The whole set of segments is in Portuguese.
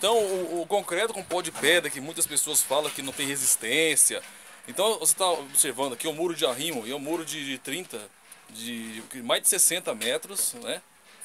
Então o concreto com pó de pedra, que muitas pessoas falam que não tem resistência. Então você está observando aqui o muro de arrimo, e é um muro de 30, de mais de 60 metros, né?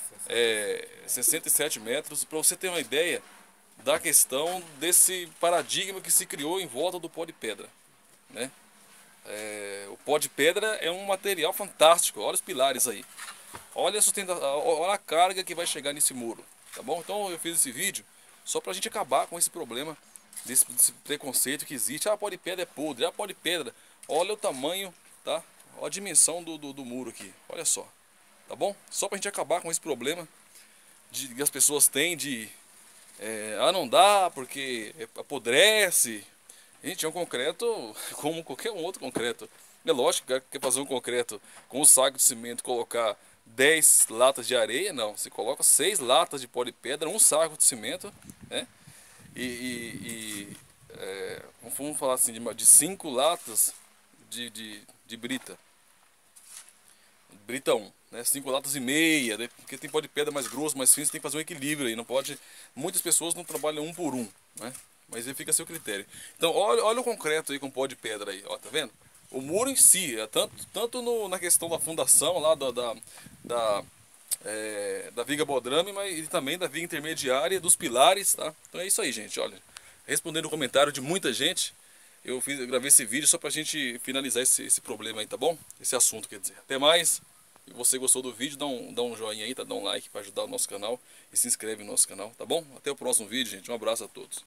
67 metros, para você ter uma ideia da questão desse paradigma que se criou em volta do pó de pedra, né? O pó de pedra é um material fantástico, olha os pilares aí. Olha olha a carga que vai chegar nesse muro, tá bom? Então eu fiz esse vídeo só pra gente acabar com esse problema, desse preconceito que existe. Ah, pó de pedra é podre, ah, pó de pedra. Olha o tamanho, tá? Olha a dimensão do muro aqui, olha só, tá bom? Só pra gente acabar com esse problema que as pessoas têm de... não dá porque apodrece. Gente, é um concreto como qualquer um outro concreto. É lógico que quer fazer um concreto com um saco de cimento e colocar 10 latas de areia, não. Você coloca 6 latas de pó de pedra, um saco de cimento, né? Vamos falar assim, de 5 latas de brita. Brita 1, né? 5 latas e meia, né? Porque tem pó de pedra mais grosso, mais fino, você tem que fazer um equilíbrio aí. Não pode... Muitas pessoas não trabalham um por um, né? Mas aí fica a seu critério. Então olha o concreto aí com pó de pedra aí, ó, tá vendo? O muro em si, tanto na questão da fundação lá da viga bodrame, mas e também da viga intermediária, dos pilares, tá? Então é isso aí, gente, olha. Respondendo o comentário de muita gente, eu gravei esse vídeo só pra gente finalizar esse problema aí, tá bom? Esse assunto, quer dizer. Até mais. Se você gostou do vídeo, dá um joinha aí, tá? Dá um like para ajudar o nosso canal e se inscreve no nosso canal, tá bom? Até o próximo vídeo, gente. Um abraço a todos.